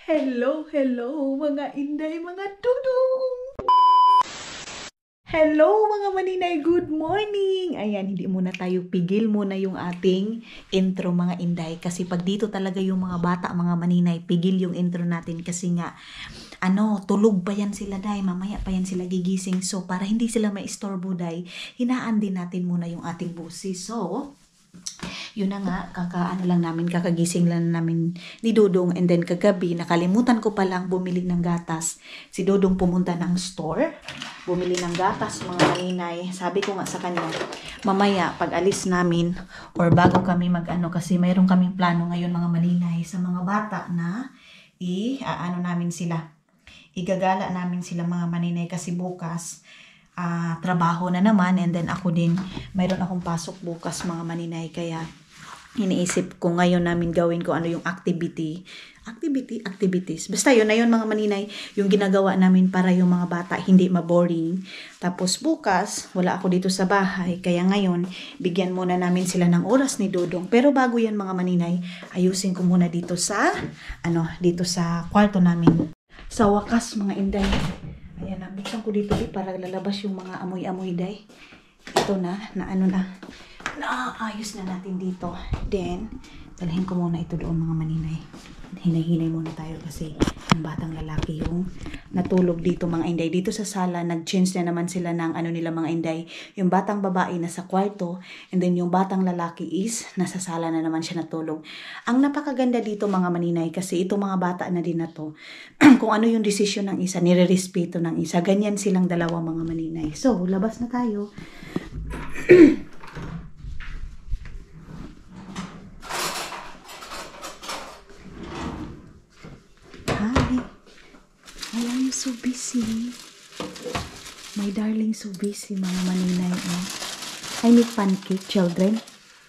Hello, hello mga inday, mga dudong! Hello mga maninay, good morning! Ayan, hindi muna tayo pigil muna yung ating intro mga inday. Kasi pag dito talaga yung mga bata, mga maninay, pigil yung intro natin kasi nga, tulog pa yan sila day, mamaya pa yan sila gigising. So, para hindi sila maistorbo day, hinaan din natin muna yung ating busis. So, yun na nga, kakagising lang namin ni Dodong, and then kagabi, nakalimutan ko palang bumili ng gatas. Si Dodong pumunta ng store, bumili ng gatas mga maninay. Sabi ko nga sa kanya, mamaya pag alis namin or bago kami kasi mayroon kaming plano ngayon mga maninay sa mga bata na igagala namin sila mga maninay kasi bukas trabaho na naman, and then ako din mayroon akong pasok bukas mga maninay, kaya iniisip ko ngayon namin gawin ko ano yung activities. Basta yun na yun mga maninay, yung ginagawa namin para yung mga bata hindi maboring. Tapos bukas, wala ako dito sa bahay, kaya ngayon, bigyan muna namin sila ng oras ni Dodong. Pero bago yan mga maninay, ayusin ko muna dito sa kwarto namin. Sa wakas mga inday, ayan, buksan ko dito para lalabas yung mga amoy-amoy day. Ito naayos na natin dito. Then, dalhin ko muna ito doon mga maninay. Hinay-hinay muna tayo kasi ang batang lalaki yung natulog dito mga inday. Dito sa sala, nag-change na naman sila ng nila mga inday. Yung batang babae nasa kwarto, and then yung batang lalaki is nasa sala na naman siya natulog. Ang napakaganda dito mga maninay kasi itong mga bata na din na to, kung ano yung desisyon ng isa, nire-respeto ng isa. Ganyan silang dalawa mga maninay. So, labas na tayo. So busy. My darling, so busy mga maninay. I make pancake, children.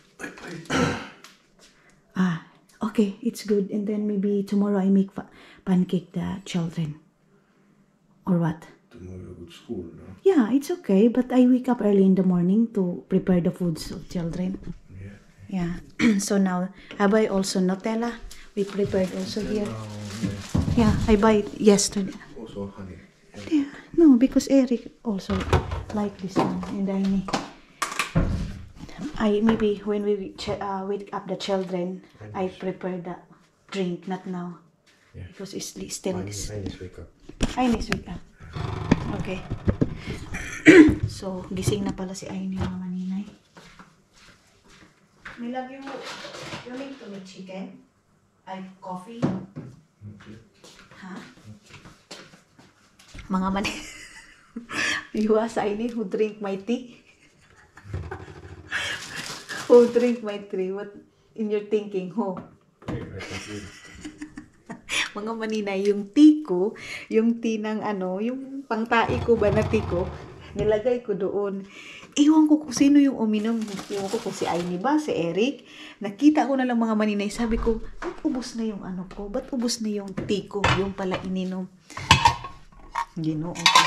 Okay, it's good. And then maybe tomorrow I make pancake the children. Or what? Tomorrow go to school, no? Yeah, it's okay. But I wake up early in the morning to prepare the foods of children. Yeah. So now, have I also Nutella? We prepared also here. Yeah, I buy it yesterday. Also honey. Yeah, no, because Eric also like this one, and maybe when we wake up the children, I prepare the drink, not now, because it's still this. I need to wake up. Okay. So gising na pala si Aini mga maninay. Nilag you need to make chicken. Coffee. Okay. Ha? Mga mani. You ask Aini who drink my tea? Who drink my tea? What in your thinking? Who? Mga maninay, yung tea ko, yung tea ng yung pangtai ko ba na tea ko, nilagay ko doon. Iwan ko kung sino yung uminom. Iwan ko kung si Aini ba, si Eric. Nakita ko na lang mga maninay. Sabi ko, ba't ubos na yung ko? Ba't ubos na yung tea ko? Yung pala ininom. Ginoo ko.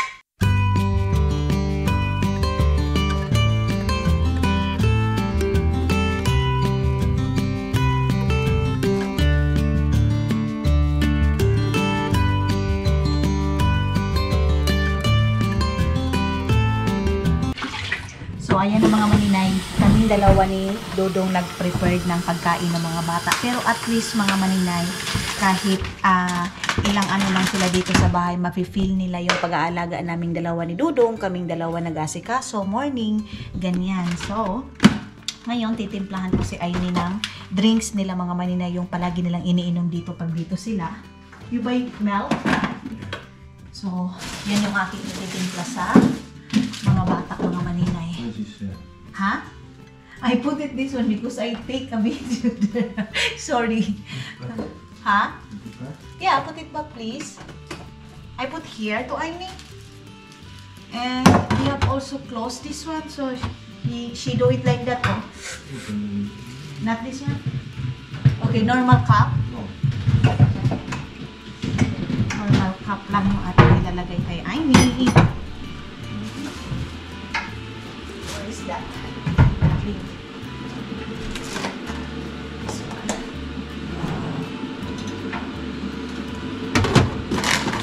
So, ayan ang mga maninay. Kaming dalawa ni Dodong nag-prepared ng pagkain ng mga bata. Pero at least mga maninay, kahit ilang lang sila dito sa bahay, mafe-feel nila yung pag-aalaga naming dalawa ni Dodong, kaming dalawa nag-asikaso, morning, ganyan. So, ngayon, titimplahan ko si Aini ng drinks nila mga maninay, yung palagi nilang iniinom dito pag dito sila. You buy milk? So, yan yung aking ititimpla sa mga bata, mga maninay. Ha? I put it this one because I take a video there. Sorry. Ha? Yeah, put it back please. I put here to Aini. And we have also closed this one, so she do it like that. Oh. Not this one? Okay, normal cup. Normal cup lang yung ating ilalagay kay Aini. Where is that?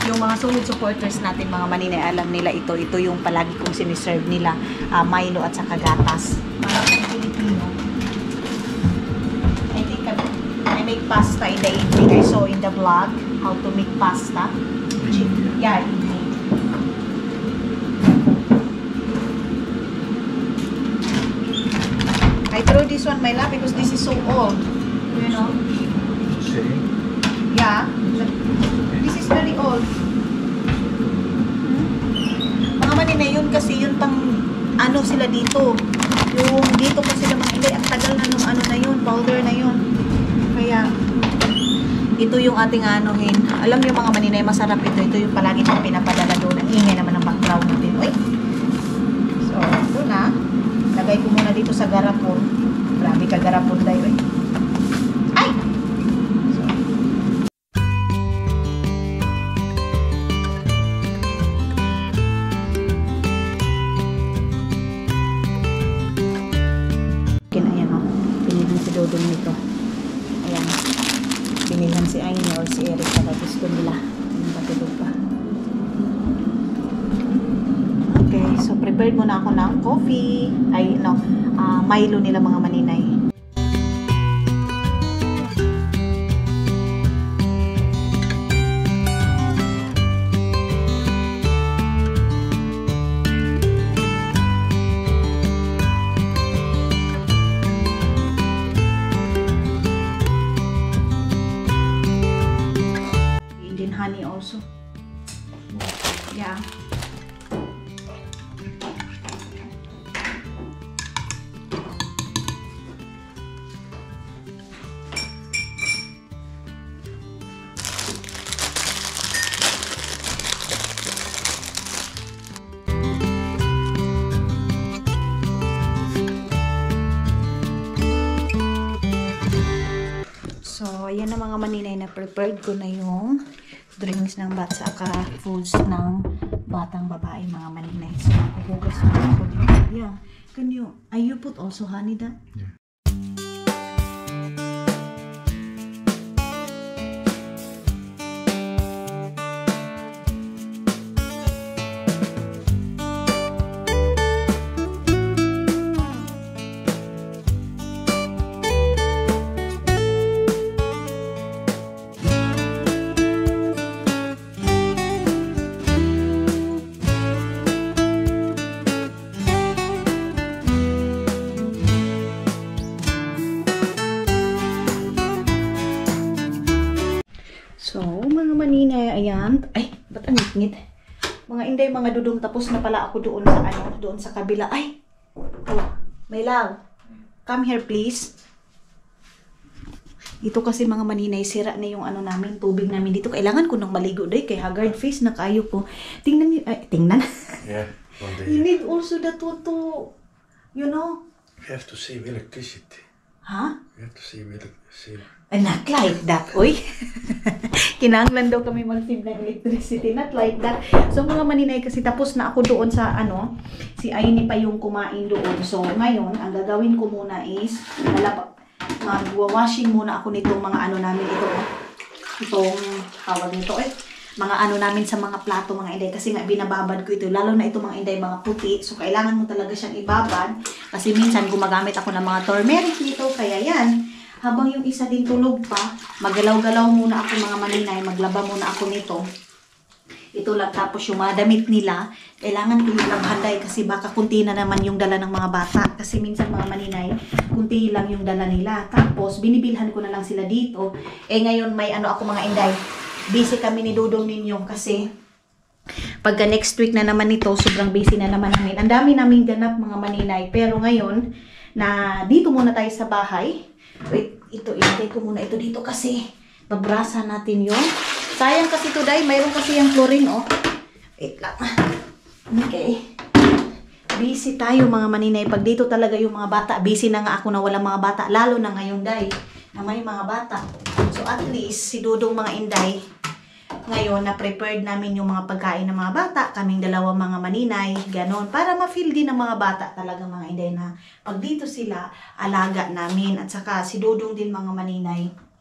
yung mga solid supporters natin, mga maninay, alam nila ito yung palagi kong siniserve nila, Milo at saka gatas. Mga Pilipino. I think I make pasta in the evening. I saw in the vlog how to make pasta. Yeah, evening. I throw this one my lap because this is so old. You know? Same. Yeah. This is very old. Mga maninay, yun kasi yun pang ano sila dito. Yung dito pa sila mga hindi. Ang tagal na nung ano na yun. Powder na yun. Kaya ito yung ating anuhin. Alam niyo mga maninay, masarap ito. Ito yung palagi kong pinapadala doon. Ang ingay naman ng background natin. Uy! So, ito na. Lagay ko muna dito sa garapon. Grabe ka garapon tayo eh. Ay! So, ayan o. Pinilhan si Dodong nito. Ayan. Pinilhan si Aine or si Eric. Kaya gusto nila. Yung patulog pa. Okay. So, prepared muna ako ng coffee. Ay, no. Milo nila mga maninay. Indian honey also. Yeah. So, ayan na mga maninay, na prepared ko na yung drinks ng bata saka foods ng batang babae mga maninay. So, hugas ko ako dito. Yeah. Can you put also honey that? Yeah. So, mga maninay, ayan. Ay, ba't ang ngit-ngit? Mga inday, mga dudong, tapos na pala ako doon sa ano, doon sa kabila. Ay! Oh, my love. Come here, please. Ito kasi mga maninay, sira na yung ano namin, tubig namin dito. Kailangan ko nang maligo day, kay haggard face na kayo ko. Tingnan niyo, ay, tingnan. Yeah, one day. You need also that one to, you know. We have to save electricity. Ha? We have to save electricity. Not like that, oy. Kinanglan daw kami mag-save ng electricity. Not like that. So, mga maninay, kasi tapos na ako doon sa, ano, si Aini pa yung kumain doon. So, ngayon, ang gagawin ko muna is, mag-washing muna ako nitong mga ano namin ito. Itong, tawag nito, mga ano namin sa mga plato, mga inday. Kasi nga, binababad ko ito. Lalo na ito, mga inday, mga puti. So, kailangan mo talaga siyang ibabad. Kasi minsan, gumagamit ako ng mga turmeric dito. Kaya yan. Habang yung isa din tulog pa, magalaw-galaw muna ako mga maninay, maglaba muna ako nito. Ito lang, tapos yung mga damit nila, kailangan ko yung lang handay kasi baka kunti na naman yung dala ng mga bata. Kasi minsan mga maninay, kunti lang yung dala nila. Tapos, binibilhan ko na lang sila dito. Ngayon may ano ako mga inday, busy kami ni Dodong Ninyong kasi pagka next week na naman ito, sobrang busy na naman namin. Ang dami naming ganap mga maninay. Pero ngayon, na dito muna tayo sa bahay. Wait, ito, ilagay ko muna ito dito kasi babrasa natin yun. Sayang kasi today, mayroon kasi yung chlorine, oh. Wait lang. Okay. Busy tayo mga maninay. Pag dito talaga yung mga bata, busy na nga ako na walang mga bata. Lalo na ngayon, day, na may mga bata. So at least, si Dodong mga inday, ngayon, na-prepared namin yung mga pagkain ng mga bata, kaming dalawang mga maninay, ganon, para ma-feel din ng mga bata talaga mga inday na pag dito sila, alaga namin, at saka si Dodong din mga maninay,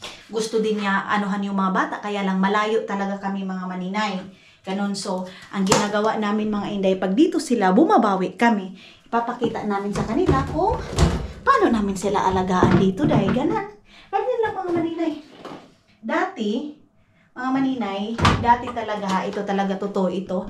gusto din niya anuhan yung mga bata, kaya lang malayo talaga kami mga maninay. Ganon. So, ang ginagawa namin mga inday, pag dito sila, bumabawi kami. Ipapakita namin sa kanila kung paano namin sila alagaan dito dahil ganan. Ganyan lang mga maninay. Dati, mga maninay, dati talaga, ito talaga totoo ito.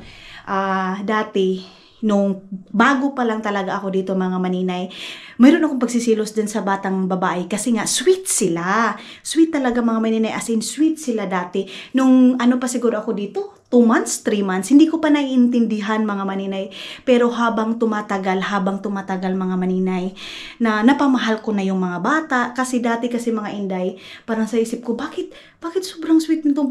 Dati, nung bago pa lang talaga ako dito mga maninay, mayroon akong pagsisilos din sa batang babae kasi nga sweet sila. Sweet talaga mga maninay, as in sweet sila dati. Nung ano pa siguro ako dito, 2 months, 3 months, hindi ko pa naiintindihan mga maninay. Pero habang tumatagal mga maninay, na napamahal ko na yung mga bata. Kasi dati kasi mga inday, parang sa isip ko, bakit sobrang sweet nito?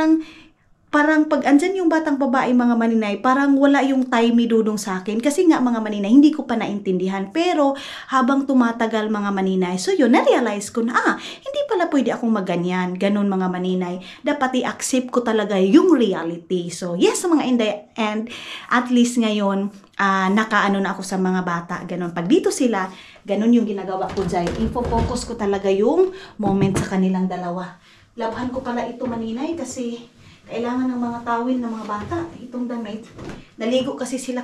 Parang pag andyan yung batang babae mga maninay, parang wala yung time ni Dudong sa akin. Kasi nga mga maninay, hindi ko pa naintindihan. Pero habang tumatagal mga maninay, so yun, na-realize ko na, hindi pala pwede akong maganyan. Ganon mga maninay. Dapat i-accept ko talaga yung reality. So yes mga inday, and at least ngayon, nakaano na ako sa mga bata. Ganon. Pag dito sila, ganon yung ginagawa ko dyan. Info-focus ko talaga yung moment sa kanilang dalawa. Labhan ko pala ito maninay kasi kailangan ng mga tawil ng mga bata. Itong damit. Naligo kasi sila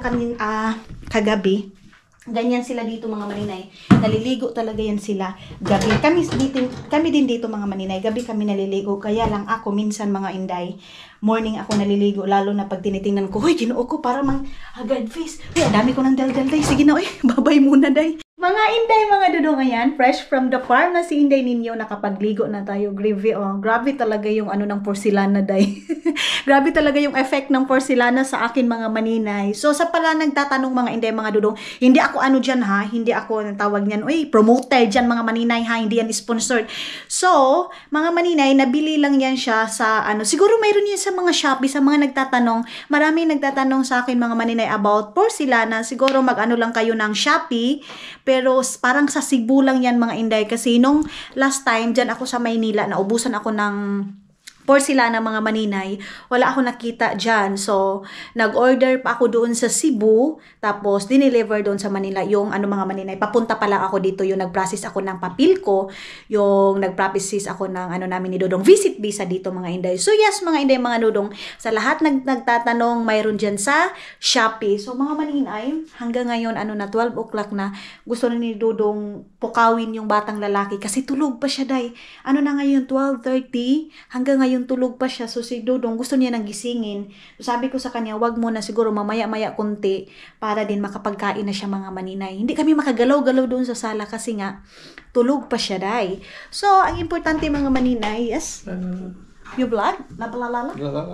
kagabi. Ganyan sila dito mga maninay. Naliligo talaga yan sila gabi. Kami din dito mga maninay. Gabi kami naliligo. Kaya lang ako minsan mga inday, morning ako naliligo. Lalo na pag tinitingnan ko, hoy, ginoo ko para mang agad face. Uy, dami ko ng dal-dal day. Sige na, babay muna day. Mga inday, mga dudong, ayan, fresh from the farm na si inday ninyo, nakapagligo na tayo. Grabe talaga yung ng porcelana day. Grabe talaga yung effect ng porcelana sa akin mga maninay. So sa pala nagtatanong mga inday, mga dudong, hindi ako dyan ha, hindi ako tawag niyan, promoter dyan mga maninay ha, hindi yan sponsored. So, mga maninay, nabili lang yan siya sa siguro mayroon yan sa mga Shopee, sa mga nagtatanong. Maraming nagtatanong sa akin mga maninay about porcelana. Siguro lang kayo ng Shopee. Pero parang sa Cebu lang yan mga inday kasi nung last time dyan ako sa Maynila, naubusan ako ng porcelana mga maninay, wala ako nakita dyan. So, nag-order pa ako doon sa Cebu, tapos dineliver doon sa Manila yung mga maninay. Papunta pa lang ako dito, yung nag-process ako ng papel ko, yung nag-process ako ng namin ni Dodong, visit visa dito mga inday. So, yes mga inday, mga Dodong, sa lahat nagtatanong, mayroon dyan sa Shopee. So, mga maninay, hanggang ngayon, 12 o'clock na, gusto na ni Dodong pukawin yung batang lalaki kasi tulog pa siya day. Na ngayon, 12:30, hanggang ngayon tulog pa siya. So si Dodong gusto niya nang gisingin. So sabi ko sa kanya, wag mo na, siguro mamaya-maya konti para din makapagkain na siya mga maninay. Hindi kami makagalaw-galaw doon sa sala kasi nga tulog pa siya day. So ang importante mga maninay, yes. You vlog? Labalala?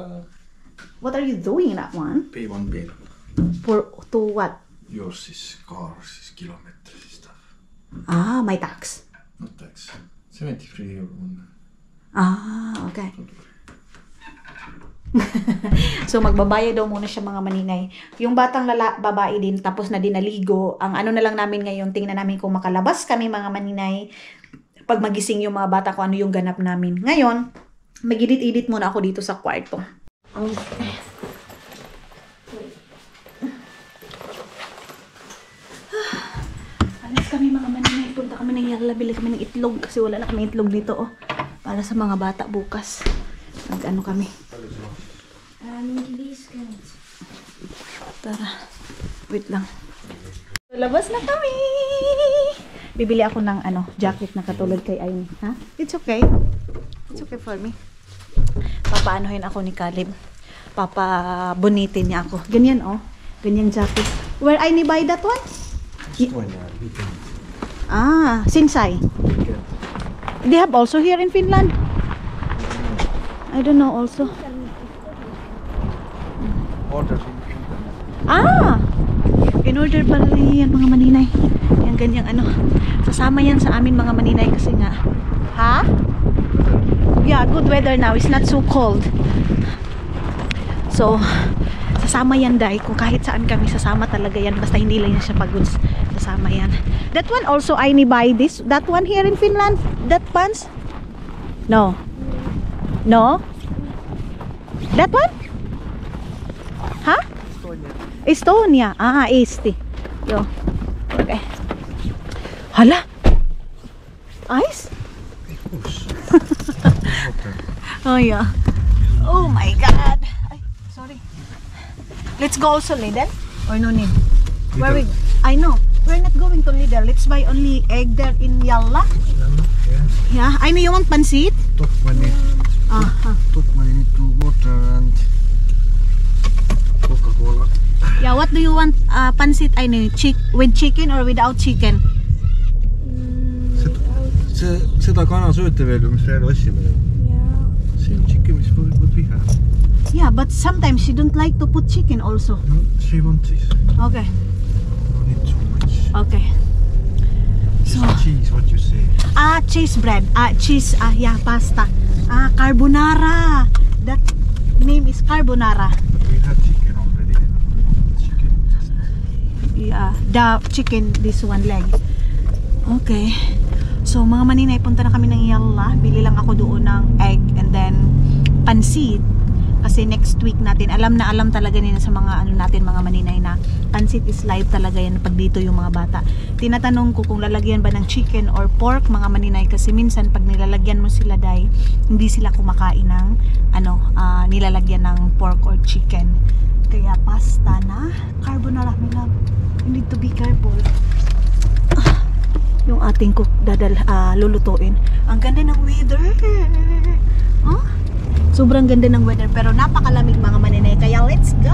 What are you doing in that one? Pay one bill. To what? Yours is cars, is kilometers and stuff. My tax. Not tax. 73 euro. Okay. So magbabayad daw muna siya mga maninay. Yung batang babae din, tapos na din naligo. Ang na lang namin ngayon, tingnan namin kung makalabas kami mga maninay. Pag magising yung mga bata ko, ano yung ganap namin. Ngayon, mag-edit-edit muna ako dito sa kwarto. Okay. Alas kami mga maninay. Punta kami ng Yala, bili kami ng itlog kasi wala na kami itlog dito para sa mga bata bukas. Kami. Tara. Wait lang. Labas na kami! Bibili ako ng jacket na katulad kay Aini. Ha? It's okay. It's okay for me. Papaanohin ako ni Caleb. Papabunitin niya ako. Ganyan Ganyan jacket. Where Aini buy that one? Sinsay. They have also here in Finland. I don't know also. Orders in Finland. In order pala yan mga maninay. Yan ganyang Sasama yan sa amin mga maninay kasi nga. Ha? Yeah, good weather now. It's not so cold. So, sasama yan day. Kung kahit saan kami sasama talaga yan. Basta hindi lang yan siya pagod. Sasama yan. That one also I buy this. That one here in Finland. That pants? No. No? That one? Ha? Estonia. Eesti. Yo. Okay. Hala. Ice? Water. Oh yeah. Oh my god. Ay, sorry. Let's go also Lidl or no need? Where we? I know. We're not going to Lidl. Let's buy only egg there in Yalla. Yeah. Yeah. I know you want pansit. Top money. Top money need to water and Coca-Cola. Yeah, what do you want? Pansit I know. With chicken or without chicken? Seda kana sööte veel ju, mis veel ostsime ju. See chicken, mis what we have. Yeah, but sometimes she don't like to put chicken also. No, she wants this. Okay. No need too much. Okay. Just cheese, what you say. Cheese bread. Cheese, yeah, pasta. Carbonara. That name is carbonara. But we have chicken already. Chicken just. Yeah, the chicken, this one leg. Okay. So, mga maninay, punta na kami ng Yalla. Bili lang ako doon ng egg and then pansit. Kasi next week natin, alam na alam talaga nila sa mga ano natin, mga maninay na pansit is live talaga yan pag dito yung mga bata. Tinatanong ko kung lalagyan ba ng chicken or pork, mga maninay, kasi minsan pag nilalagyan mo sila dahil hindi sila kumakain ng nilalagyan ng pork or chicken. Kaya pasta na carbonara, my love. You need to be careful. Yung ating cook lulutuin. Ang ganda ng weather. Huh? Sobrang ganda ng weather pero napakalamig mga maninay. Kaya let's go!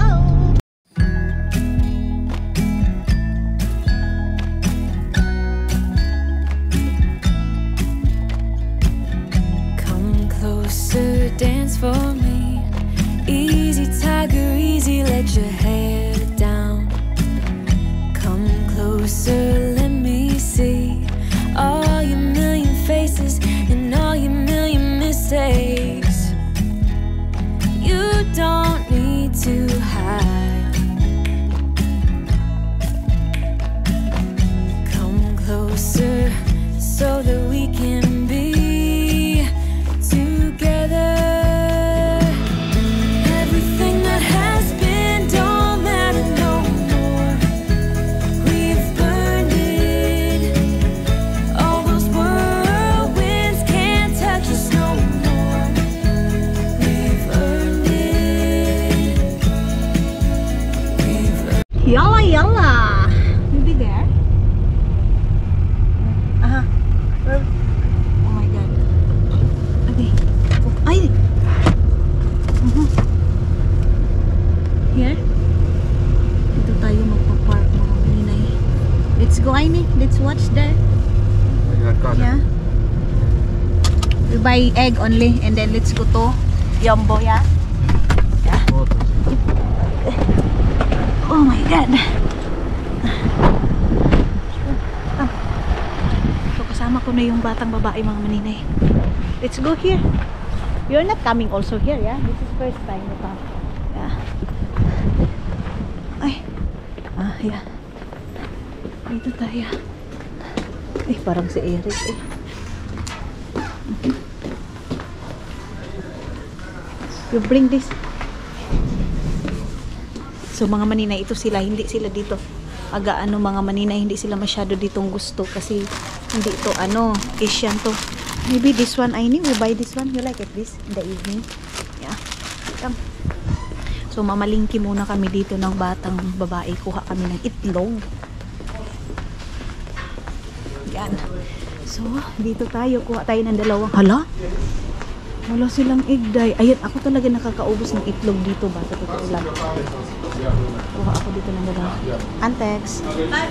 Come closer, dance for me. Easy tiger, easy, let your hair down. Come closer, let me see all your million faces and all your million mistakes. You don't need to hide. Come closer so that we can be together. Everything that has been don't matter no more. We've burned it. All those whirlwinds can't touch us no more. We've earned it. We've earned it. Yalla yalla! You'll be there? Oh my god. Okay. Ay! Here? Dito tayo magpa-park mga maninay. Let's go, Aini. Let's watch there. Yeah. We buy egg only and then let's go to Yumbo, yeah? Yeah. Oh my god. So kasama ko na yung batang babae mga maninay. Let's go here. You're not coming also here, yeah? This is first time you come. Yeah. Ay. Yeah. Dito tayo. Parang si Eric eh. You bring this. So mga maninay, ito sila, hindi sila dito. Mga maninay, hindi sila masyado ditong gusto kasi hindi ito Asian to. Maybe this one, I need we buy this one. You like it this in the evening? Yeah. Come. So mamalingki muna kami dito ng batang babae. Kuha kami ng itlog. Yan. So dito tayo, kuha tayo ng dalawang. Hala? Wala silang egg dye. Ayan, ako talaga nakakaubos ng itlog dito ba? Sa totoo lang. Kuha ako dito ng dalawa. Antex.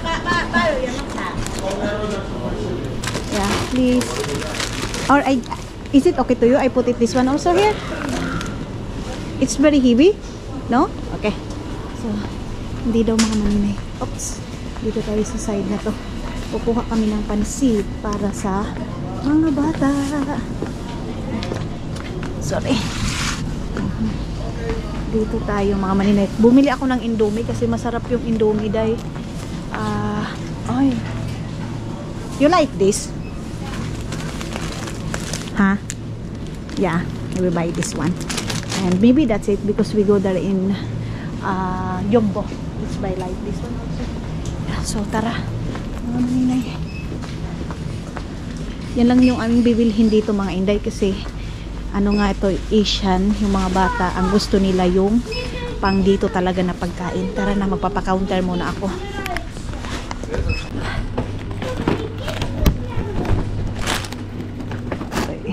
Yeah, please. Or is it okay to you? I put it this one also here. It's very heavy. No? Okay. So, hindi daw mga maninay. Oops. Dito tayo sa side na to. Kukuha kami ng pansit para sa mga bata. Sorry. Dito tayo mga maninay. Bumili ako ng Indomie kasi masarap yung Indomie dahil ay. You like this? Huh? Yeah, I will buy this one. And maybe that's it because we go there in Yumbo. Let's buy like this one also. Yeah, so tara. Mga maninay. Yan lang yung aming bibilhin dito mga inday kasi ano nga ito, Asian, yung mga bata, ang gusto nila yung pang dito talaga na pagkain. Tara na, magpapa-counter muna ako. Okay.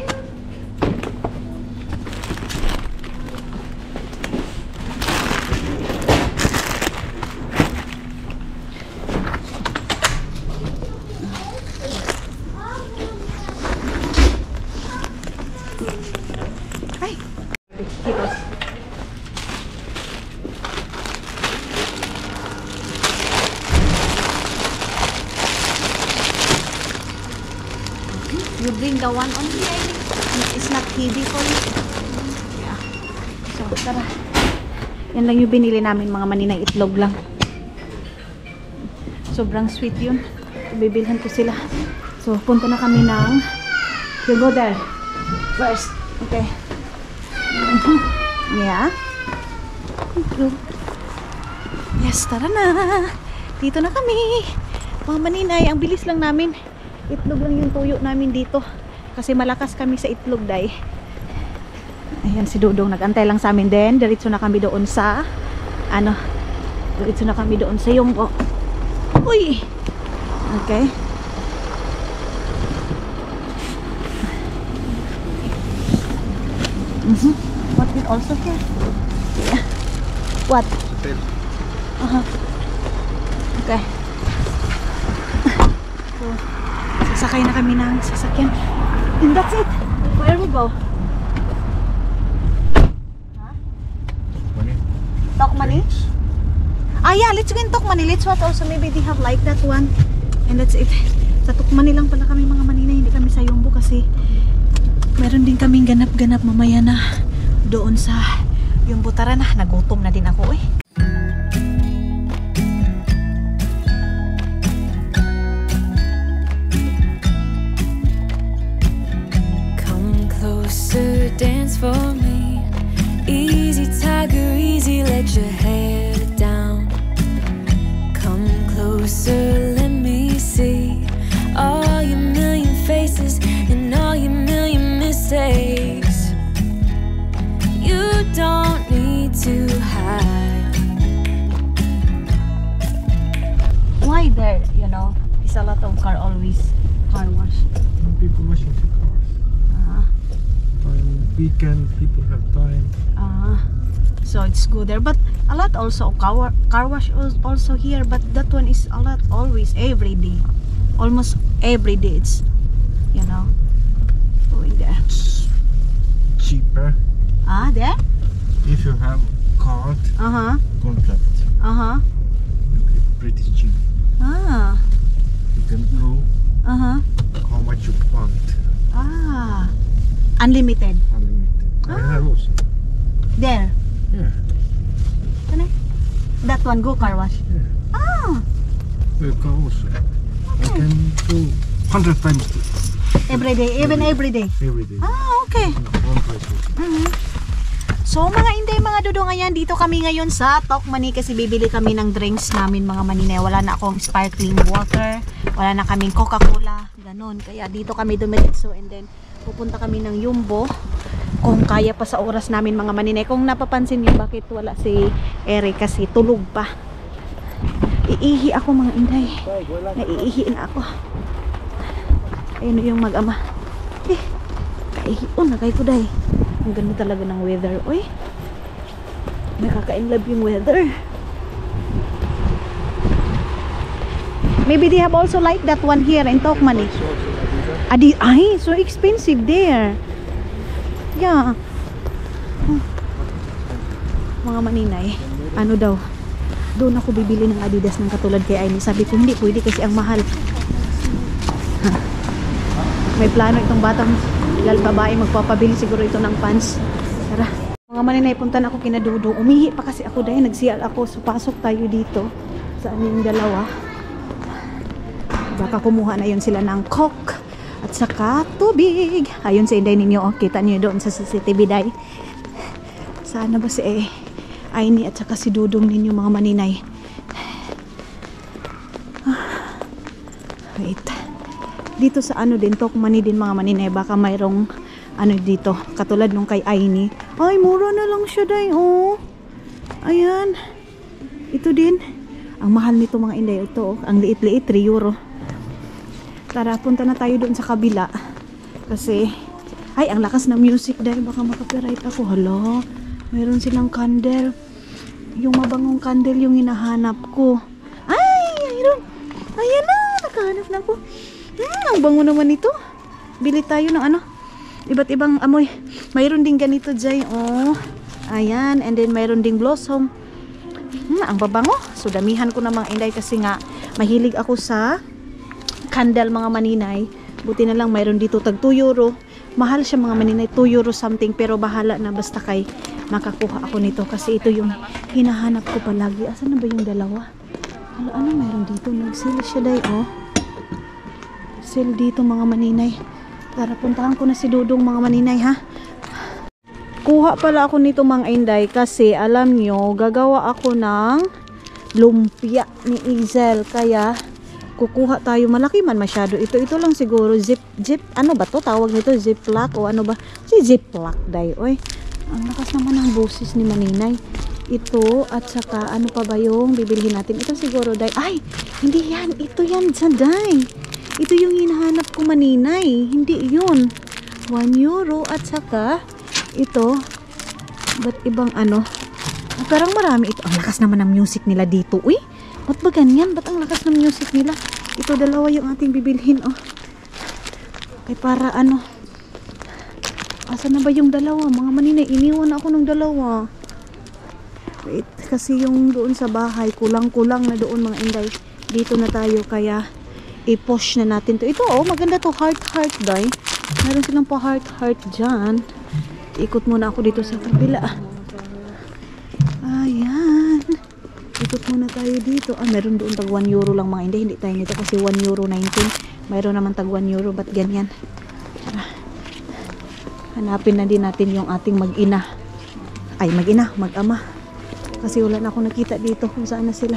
Ay, kilos. You bring the one only, it's not heavy for you. Yeah. So, tara. Yan lang yung binili namin mga maninay, itlog lang. Sobrang sweet yun. Bibilhan ko sila. So, punta na kami ng... You go there. First. Okay. Yeah. Thank you. Yes, tara na. Dito na kami. Mga maninay, ang bilis lang namin. Itlog lang yung tuyo namin dito. Kasi malakas kami sa itlog, day. Ayan, si Dudong nag-antay lang sa amin din. Diretso na kami doon sa... Ano? Diretso na kami doon sa Yonggo. Uy! Okay. What will also here? What? Okay. So, sasakay na kami ng sasakyan. And that's it. Where we go? Money. Tokmani? Ah yeah, let's go in Tokmani. Let's watch also. Maybe they have like that one. And that's it. Sa Tokmani lang pala kami mga maninay. Hindi kami sa Yongbo kasi meron din kaming ganap-ganap mamaya na doon sa Yongbo. Tara na. Nagutom na din ako eh. Come closer, dance for me. Easy, tiger, easy, let your hair down. Come closer, let me see all your million faces and all your million mistakes. You don't need to hide. Why there, you know, is a lot of car always car wash. People washing the cars. On weekend, people have time. So it's good there, but a lot also car wash is also here, but that one is a lot always every day, almost every day. It's, you know, going there. It's cheaper There. if you have card contract. Pretty cheap. You can go how much you want. Unlimited. Unlimited. I have also. There. Yeah. That one go car wash. Yeah. You can also. I can go 100 times Every day, even every day. every day. Okay. One price also. So mga inday, mga dudong, ayan, dito kami ngayon sa Tokmani kasi bibili kami ng drinks namin mga maninay. Wala na akong sparkling water, wala na kaming Coca-Cola, ganun. Kaya dito kami dumiretso and then pupunta kami ng Yongbo kung kaya pa sa oras namin mga maninay. Kung napapansin niyo bakit wala si Eric kasi tulog pa. Iihi ako mga inday. Naiihi na ako. Ayun yung mag-ama. Kaihi na kay kuday. Ang ganda talaga ng weather. Uy, nakaka-inlove yung weather. Maybe they have also like that one here in Tokmani. Ay, so expensive there. Yeah. Mga maninay, ano daw, doon ako bibili ng Adidas ng katulad kay Aini. Sabi ko hindi pwede kasi ang mahal. May plano itong batang babae magpapabili siguro ito ng pants. Tara. Mga maninay, punta na ako kina Dudong. Umihi pa kasi ako dahil nag-CR ako. So pasok tayo dito sa aming dalawa. Baka kumuha na yun sila ng Coke at saka tubig. Ayun sa inday ninyo. Oh, kita niyo doon sa CCTV day. Sana ba si Aini at saka si Dudong ninyo mga maninay. Wait. Dito sa ano din, Tokmani din mga maninay, baka mayroong ano dito, katulad nung kay Aini. Ay, mura na lang siya, day, oh. Ayan. Ito din. Ang mahal nito mga inday. Ito, oh. Ang liit-liit, 3 euro. Tara, punta na tayo doon sa kabila. Kasi, ay, ang lakas ng music, day. Baka makapiright ako. Hala, mayroon silang candle. Yung mabangong candle yung hinahanap ko. Ay, mayroon. Ayan na, nakahanap na ako. Ang bango naman ito. Bili tayo ng ano, iba't ibang amoy. Mayroon din ganito, Jay. Oh, ayan. And then mayroon ding blossom. Ang babango. So damihan ko na mga inday kasi nga mahilig ako sa candle mga maninay. Buti na lang mayroon dito tag 2 euro. Mahal siya mga maninay, 2 euro something, pero bahala na basta kay makakuha ako nito kasi ito yung hinahanap ko palagi. Asan na ba yung dalawa? Ano mayroon dito? Nag-sale siya, day, oh. Sale dito mga maninay. Tara, puntahan ko na si Dudong mga maninay, ha. Kuha pala ako nito mga inday kasi alam nyo, gagawa ako ng lumpia ni Izel. Kaya kukuha tayo, malaki man masyado. Ito lang siguro, zip, ano ba to? Tawag nito, ziplock o ano ba? Si ziplock, day, oy. Ang lakas naman ng boses ni maninay. Ito at saka ano pa ba yung bibilhin natin? Ito siguro, day. Ay, hindi yan. Ito yan sa day. Ito yung hinahanap ko maninay. Hindi yun. 1 euro at saka ito. Ba't ibang ano? Parang marami ito. Ang lakas naman ng music nila dito. Uy, ba't ba ganyan? Ba't ang lakas ng music nila? Ito dalawa yung ating bibilhin. Oh. Kay para ano. Asa na ba yung dalawa? Mga maninay, iniwan ako ng dalawa. Wait, kasi yung doon sa bahay, kulang-kulang na doon mga inday. Dito na tayo, kaya i-push na natin to. Ito, oh, maganda to. Heart, day. Meron silang pa heart dyan. Ikot muna ako dito sa kabila. Ayan. Ikot muna tayo dito. Meron doon tag 1 euro lang mga inday. Hindi tayo nito kasi 1 euro 19. Mayroon naman tag 1 euro. Ba't ganyan? Hanapin na din natin yung ating mag-ina. Ay, mag-ina, mag-ama. Kasi wala na akong nakita dito kung saan na sila.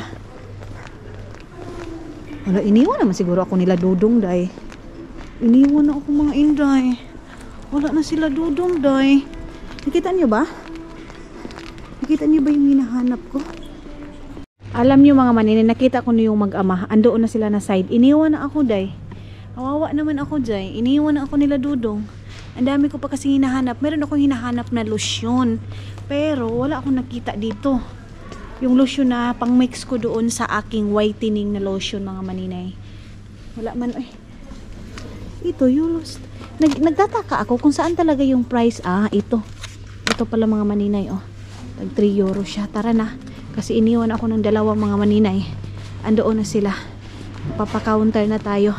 Wala, iniwan naman siguro ako nila Dudong, day. Iniwan na ako mga inday. Wala na sila Dudong, day. Nakita niyo ba? Nakita niyo ba yung hinahanap ko? Alam niyo mga manini, nakita ko na yung mag-ama. Andoon na sila na side. Iniwan na ako, day. Kawawa naman ako, day. Iniwan na ako nila Dudong. Ang dami ko pa kasi hinahanap. Meron akong hinahanap na lotion. Pero wala akong nakita dito. Yung lotion na pang-mix ko doon sa aking whitening na lotion mga maninay. Wala man. Ay. Ito yung nagtataka ako kung saan talaga yung price. Ito. Ito pala mga maninay. Oh. Tag 3 euro siya. Tara na. Kasi iniwan ako ng dalawang mga maninay. Andoon na sila. Papaka-counter na tayo.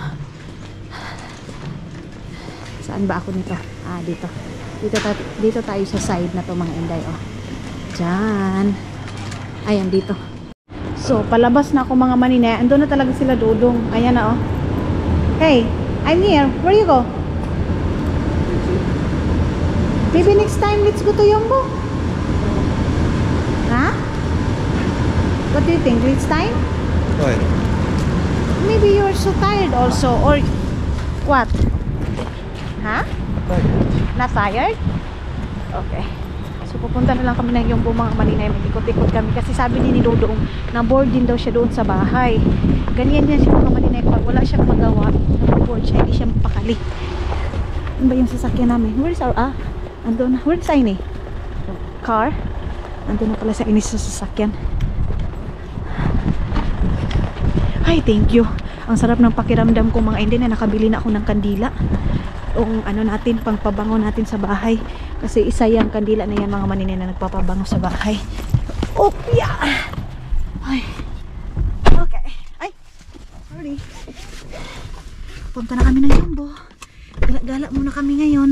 Saan ba ako nito? Dito. Dito tayo sa side na to mga inday. Oh. Diyan. Ayan, dito. So, palabas na ako mga maninay. Andun na talaga sila Dudong. Ayan na, oh. Hey, I'm here. Where you go? Maybe next time, let's go to Yombo. Huh? What do you think? Next time? Why? Maybe you're so tired also. Or what? Huh? Not tired? Okay. So pupunta na lang kami ng yung mga maninay. Mag-ikot-ikot kami kasi sabi ni Dudong na bored din daw siya doon sa bahay. Ganyan yan siya mga maninay. Pag wala siyang magawa, bored siya, hindi siya mapakali. Ano ba yung sasakyan namin? Where's our, andun na. Where's Aini? Car? Andun na pala sa Aini sa sasakyan. Ay, thank you. Ang sarap ng pakiramdam ko mga hindi na nakabili na ako ng kandila. Yung ano natin, pangpabango natin sa bahay. Kasi isa yung kandila na yan mga maninay na nagpapabango sa bahay. Oh, yeah! Ay. Okay. Ay. Sorry. Punta na kami ng Yombo. Gala-gala muna kami ngayon.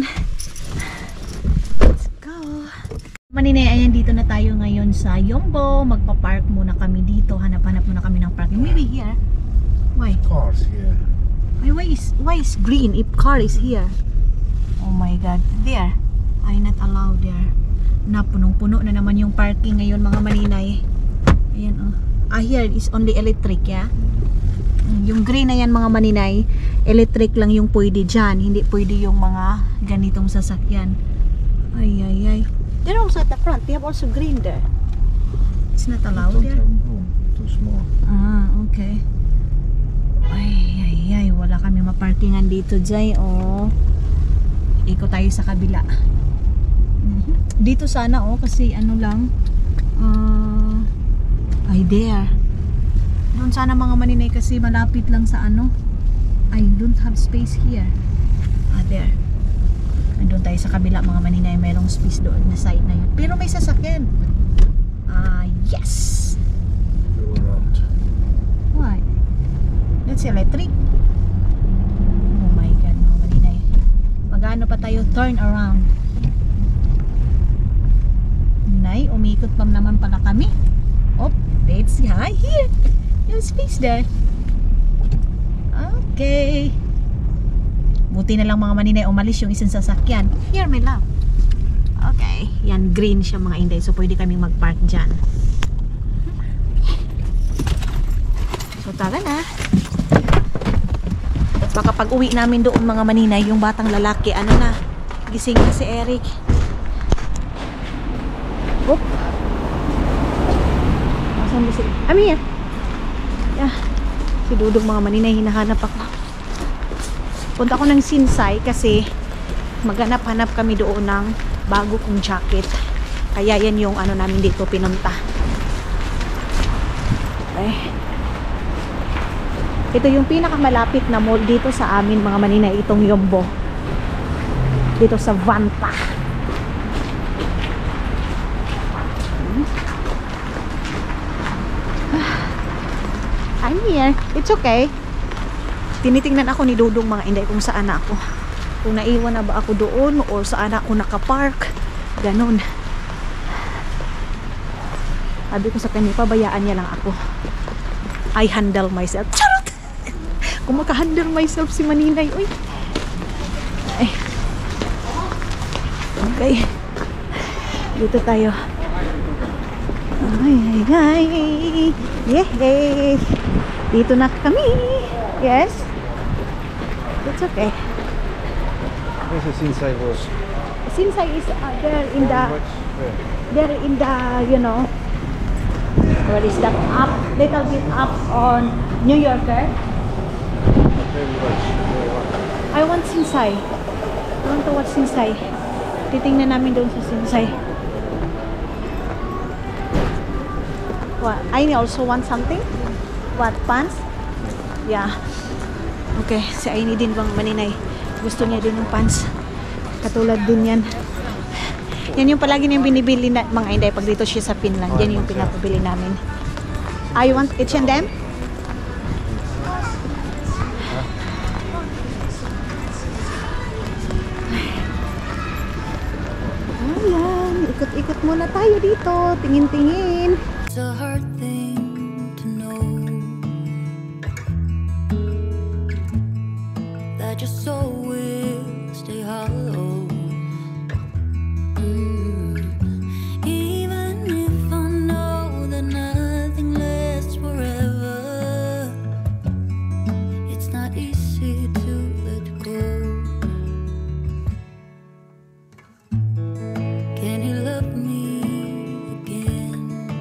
Let's go. Maninay, ayan, dito na tayo ngayon sa Yombo. Magpa-park muna kami dito. Hanap-hanap muna kami ng parking. Maybe here. Why? Cars here. Why is green if car is here? Oh my god. There. I not allowed there. Na punong-puno na naman yung parking ngayon mga maninay. Ayan, oh. Here is only electric, yeah? Yung green na yan mga maninay, electric lang yung pwede dyan. Hindi pwede yung mga ganitong sasakyan. Ay, ay, ay. They're also at the front. They have also green there. It's not allowed there. Too small. Ah, okay. Ay, ay, ay. Wala kami maparkingan dito, Jay. Oh. Ikot tayo sa kabila. Dito sana, oh. Kasi ano lang. Ay, there. Doon sana mga maninay kasi malapit lang sa ano. I don't have space here. Ah, there. Doon tayo sa kabila mga maninay. Mayroong space doon na side na yun. Pero may sasakyan. Ah, yes. Go around. Why? That's electric. Oh my God mga maninay. Magano pa tayo turn around. Nay, umikot pa naman pala kami. Oh, let's see. Hi, here. Yung space there. Okay. Buti na lang mga maninay, umalis yung isang sasakyan. Here, my love. Okay. Yan, green siya mga inday. So, pwede kaming mag-park dyan. So, tara na. Baka pag uwi namin doon mga maninay, yung batang lalaki, ano na, gising na si Eric. Oop. Asan ba si... Ami, yeah. Si Dudong mga maninay, hinahanap ako. Punta ko ng Sinsay kasi maghanap-hanap kami doon ng bago kong jacket. Kaya yan yung ano namin dito pinunta. Okay. Ito yung pinakamalapit na mall dito sa amin mga maninay, itong Yombo. Dito sa Vanta. I'm here. It's okay. Tinitingnan ako ni Dudong mga inday kung saan ako. Kung naiwan na ba ako doon or saan ako nakapark. Ganon. Sabi ko sa kanya, pabayaan niya lang ako. I handle myself. Charot! Kung makahandle myself si Maninay. Uy. Ay. Okay. Dito tayo. Ay, ay, ay. Yay! Dito na kami. Yes? It's okay. This is Sinsay was. Sinsay is there in the, you know, where is that? Up, little bit up on New Yorker. I want Sinsay. I want to watch Sinsay. Titingnan namin doon sa Sinsay. What? I also want something. What? Pants? Yeah. Okay. Si Aini din bang maninay. Gusto niya din ng pants. Katulad din yan. Yan yung palagi niyang binibili na mga inday pag dito siya sa Finland. Yan yung pinapabili namin. I want H&M? Ayan. Ikot-ikot muna tayo dito. Tingin-tingin. It's a hard thing to know that your soul will stay hollow. Even if I know that nothing lasts forever, it's not easy to let go. Can you love me again?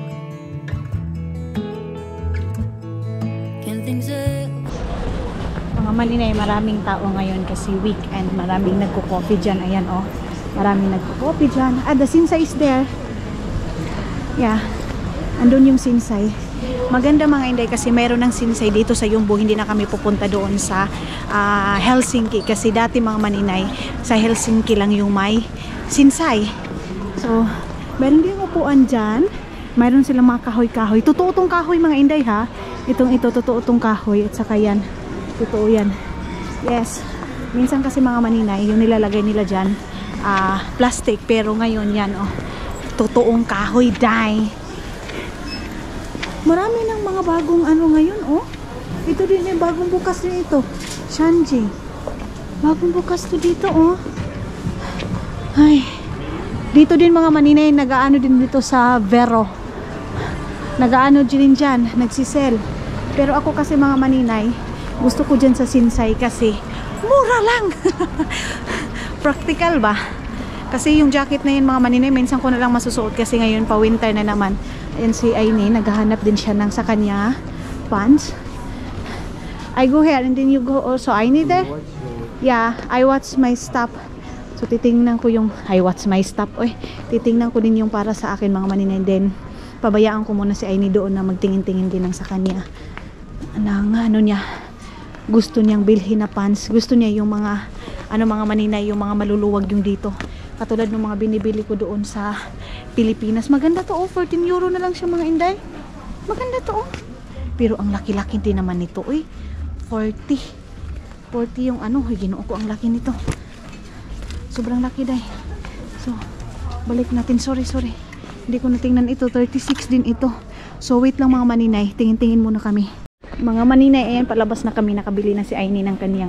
Can things ever... Mga maninay, maraming tao ngayon kasi weekend. Maraming nagko-coffee dyan. Ayan, oh. Maraming nagko-coffee dyan. Ah, the Sinsay is there. Yeah. Andun yung Sinsay. Maganda mga inday kasi mayroon ng Sinsay dito sa Yombo. Hindi na kami pupunta doon sa Helsinki. Kasi dati mga maninay, sa Helsinki lang yung may Sinsay. So, meron din upuan dyan. Mayroon silang mga kahoy-kahoy. Totoo tong kahoy mga inday ha. Ito, totoo tong kahoy. At saka yan. Totoo yan. Yes. Minsan kasi mga maninay, yung nilalagay nila dyan, plastic. Pero ngayon yan, oh. Totoong kahoy dye. Marami ng mga bagong ano ngayon, oh. Ito din yung bagong bukas din ito. Shanji. Bagong bukas to dito, oh. Ay. Dito din mga maninay, nag-aano din dito sa Vero. Nag-aano din dyan, nagsisell. Pero ako kasi mga maninay, gusto ko dyan sa Sinsay kasi mura lang. Practical ba? Kasi yung jacket na yun mga maninay, minsan ko na lang masusuot kasi ngayon pa winter na naman. Ayan si Aini, naghahanap din siya ng sa kanya pants. I go here and then you go also. Aini there? Yeah, I watch my stuff. So titingnan ko yung I watch my stuff. Oy, titingnan ko din yung para sa akin mga maninay. Then pabayaan ko muna si Aini doon na magtingin-tingin din ng sa kanya. Ano niya, gusto niyang bilhin na pants. Gusto niya yung mga mga maninay, yung mga maluluwag yung dito. Katulad ng mga binibili ko doon sa Pilipinas. Maganda to, 14 euro na lang siya mga inday. Maganda to, pero ang laki-laki din naman nito, 40 yung ginoo ko, ang laki nito. Sobrang laki, day. So, balik natin. Sorry. Hindi ko natingnan ito. 36 din ito. So, wait lang mga maninay. Tingin-tingin muna kami. Mga maninay, ayan, palabas na kami. Nakabili na si Aini ng kanyang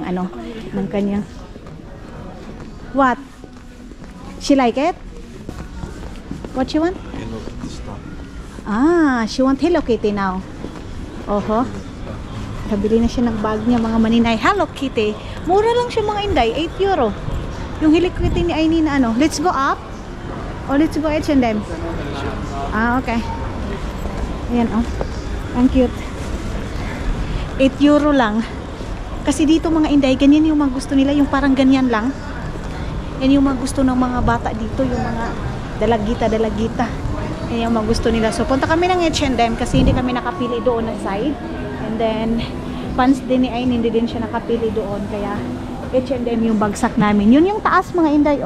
What? She like it? What she want? Hello Kitty stuff. She want Hello Kitty now. Oho. Nabili na siya ng bag niya mga maninay. Hello Kitty. Mura lang siya mga inday. 8 euro. Yung Hello Kitty ni Aini na Let's go up? Or let's go H&M? Okay. Ayan ang cute. 8 euro lang. Kasi dito mga inday, ganyan yung mga gusto nila. Yung parang ganyan lang. Yan yung mga gusto ng mga bata dito, yung mga dalagita. Yan yung mga gusto nila. So, punta kami ng H&M kasi hindi kami nakapili doon na side. And then, pants din ni Aini, hindi din siya nakapili doon. Kaya, H&M yung bagsak namin. Yun yung taas mga inday,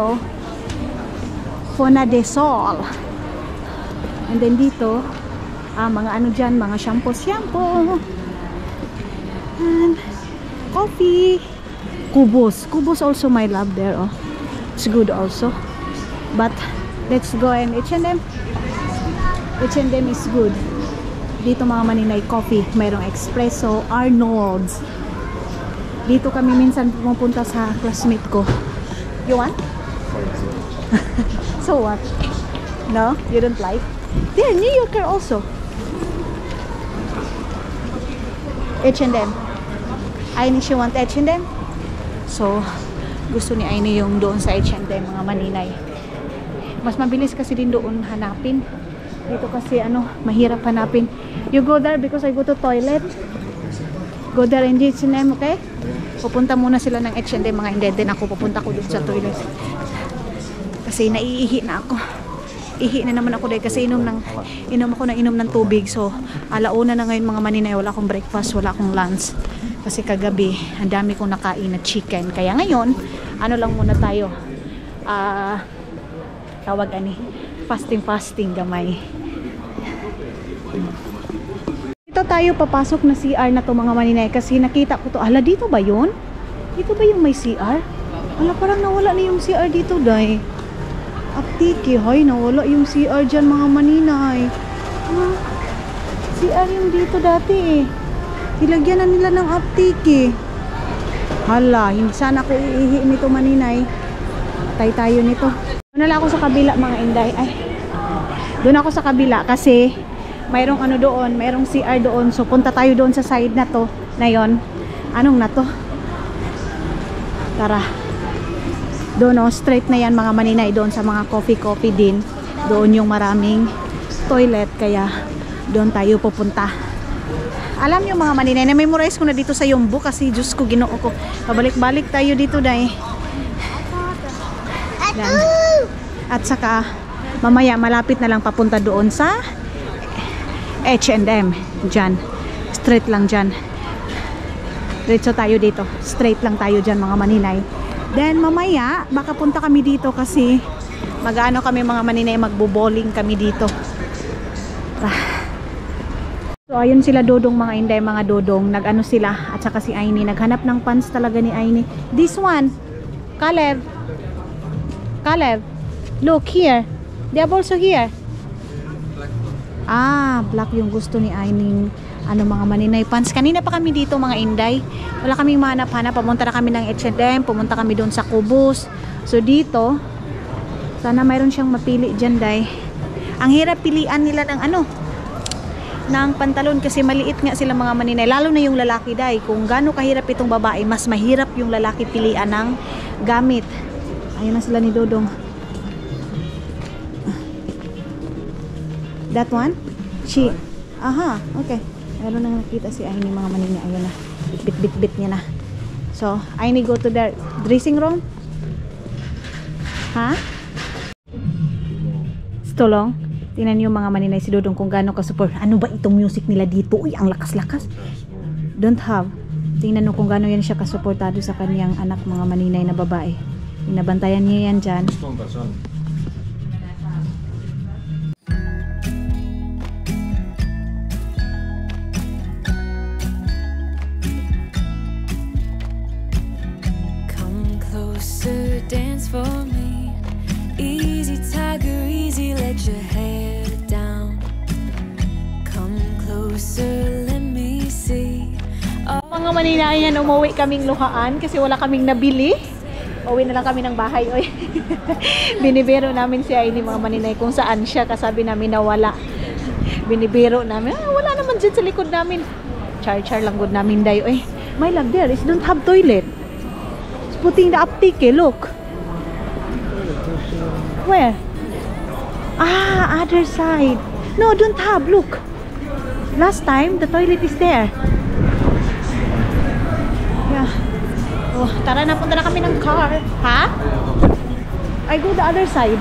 Fona de Sol. And then dito, mga dyan, mga shampoo. And, coffee. Kubos also my love there, It's good also. But let's go and H&M. H&M is good. Dito mga maninay, coffee. Mayroong espresso, Arnold's. Dito kami minsan pumunta sa classmate ko. You want? So what? No? You don't like? There, New Yorker also. H&M. Aini, she want H&M? So, gusto ni Aini yung doon sa H&M mga maninay. Mas mabilis kasi din doon hanapin. Dito kasi mahirap hanapin. You go there because I go to toilet. Go there in H&M, okay? Pupunta muna sila ng H&M mga hindi. Then ako pupunta ko doon sa toilet. Kasi naiihi na ako. Ihi na naman ako dahil kasi inom ng tubig. So, alauna na ngayon mga maninay. Wala akong breakfast, wala akong lunch. Kasi kagabi, ang dami kong nakain na chicken. Kaya ngayon, lang muna tayo. Fasting gamay. Dito tayo papasok na CR na to mga maninay. Kasi nakita ko to. Dito ba yun? Dito ba yung may CR? Parang nawala na yung CR dito, day. Aptiki, nawala yung CR dyan mga maninay. CR yung dito dati Ilagyan na nila ng aptiki. Hindi sana ako iihi nito maninay. Patay tayo nito. Doon na lang ako sa kabila mga inday. Doon ako sa kabila kasi mayroong doon, mayroong CR doon. So punta tayo doon sa side na to. Na yon. Anong na to? Tara. Doon straight na yan mga maninay. Doon sa mga coffee din. Doon yung maraming toilet. Kaya doon tayo pupunta. Alam nyo mga maninay, na-memorize ko na dito sa Yumbo kasi Diyos ko, Ginoo ko. Pabalik-balik tayo dito, day. Yan. At saka, mamaya malapit na lang papunta doon sa H&M. Diyan. Straight lang dyan. Diretso tayo dito. Straight lang tayo dyan mga maninay. Then mamaya, baka punta kami dito kasi kami mga maninay, magbo-bowling kami dito. So ayun sila dodong mga inday, mga dodong, sila at saka si Aini naghanap ng pants talaga ni Aini. This one, Caleb, look here, they have also here. Black yung gusto ni Aini, mga maninay pants. Kanina pa kami dito mga inday, wala kaming mahanap-hanap. Pumunta na kami ng H&M, pumunta kami doon sa Kubos. So dito, sana mayroon siyang mapili dyan, day. Ang hirap pilian nila ng ng pantalon kasi maliit nga sila mga maninay. Lalo na yung lalaki day. Kung gaano kahirap itong babae, mas mahirap yung lalaki pilian ng gamit. Ayun na sila ni Dodong. That one? She. Aha, okay. Meron nang nakita si Aini mga maninay. Ayun na. Bit niya na. So, Aini go to the dressing room. Ha? Stolong. Tingnan niyo mga maninay si Dodong kung gaano ka-support. Ano ba itong music nila dito? Uy, ang lakas-lakas. Don't have. Tingnan niyo kung gaano yan siya kasuportado sa kaniyang anak mga maninay na babae. Binabantayan niya yan dyan. Come closer, dance for me. Easy, tiger, easy, let your hair down. Come closer, let me see. Mga maninay yan, umuwi kaming luhaan kasi wala kaming nabili. Uwi na lang kami ng bahay. Oy. Binibiro namin si Aini mga maninay kung saan siya. Kasabi namin na wala. Binibiro namin. Wala naman dyan sa likod namin. Char-char lang good namin dayo. Eh, my love, there is don't have toilet. It's putting the uptake eh. Look. Where? Ah, other side. No, don't have. Look. Last time, the toilet is there. Yeah. Oh, tara na, punta na kami ng car. Ha? I go the other side.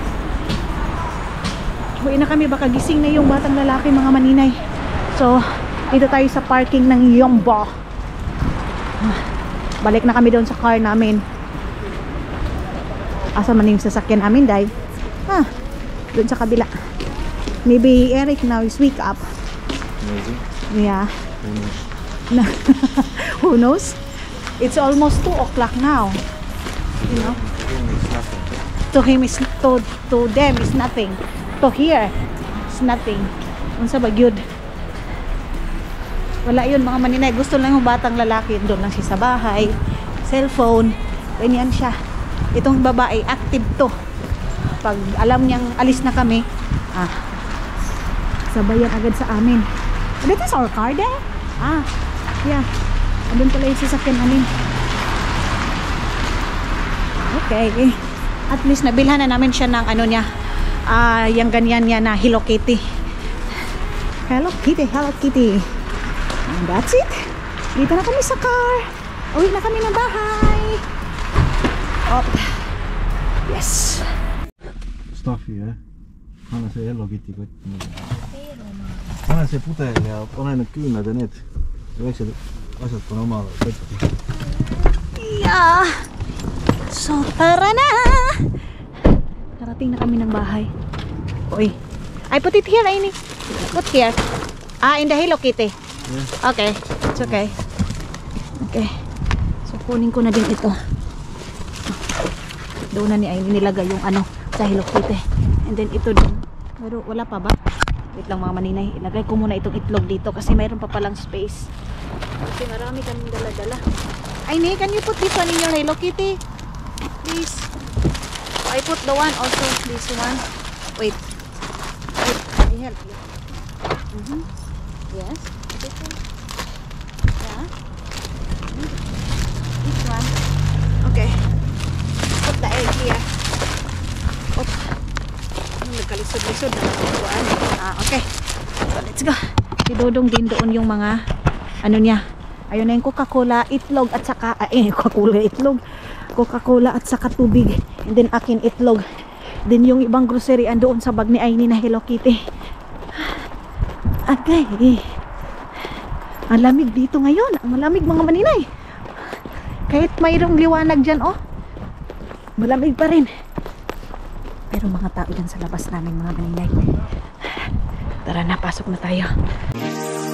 Uwi na kami, baka gising na yung batang lalaki mga maninay. So, dito tayo sa parking ng Yombo. Balik na kami doon sa car namin. Asa man yung sasakyan namin, day? Ha? Doon sa kabila. Maybe Eric now is wake up. Maybe. Yeah. Who knows? It's almost 2 o'clock now. You know? To him is to them is nothing. To here is nothing. Unsa ba gyud? Wala yun mga maninay. Gusto lang yung batang lalaki. Doon lang siya sa bahay. Cellphone. Ganyan siya. Itong babae, active to. Pag alam niyang alis na kami, sabayan agad sa amin. That is our car there? Yeah. Andun pala yung sasakyan namin. Okay. At least nabilhan na namin siya ng ano niya. Yung ganyan niya na Hello Kitty. Hello Kitty, Hello Kitty. And that's it. Dito na kami sa car. Uwi na kami ng bahay. Oh. Yes. Staffi, Anna se Hello Kitty kotti. Anna se putel ja pane need küünlad ja need väiksed asjad pane oma kotti. Yeah. So, tara na. Karating na kami ng bahay. Uy. I put it here, Aini. Put here. In the Hello Kitty. Yeah. Okay. It's okay. Okay. So, kunin ko na din ito. Doon na ni Aini nilagay yung ano sa Hello Kitty. And then ito din. Pero wala pa ba? Wait lang mga maninay. Ilagay ko muna itong itlog dito kasi mayroon pa palang space. Kasi marami kaming dala-dala. Aini, can you put this one in your Hello Kitty? Please. So, I put the one also. This one. Wait. I help you. Yes. This one. Yeah. This one. Okay. Put the egg here. Oop. Nagkalisod-lisod na nakukuhaan. Okay. So, let's go. Si Dodong din doon yung mga ano niya. Ayun na yung Coca-Cola, itlog at saka Coca-Cola, itlog. Coca-Cola at saka tubig. And then akin itlog. Then yung ibang grocery andoon sa bag ni Aini na Hello Kitty. Okay. Ang lamig dito ngayon. Ang malamig mga maninay. Kahit mayroong liwanag dyan, malamig pa rin. Pero mga tao dyan sa labas namin mga maninay. Tara na, pasok na tayo.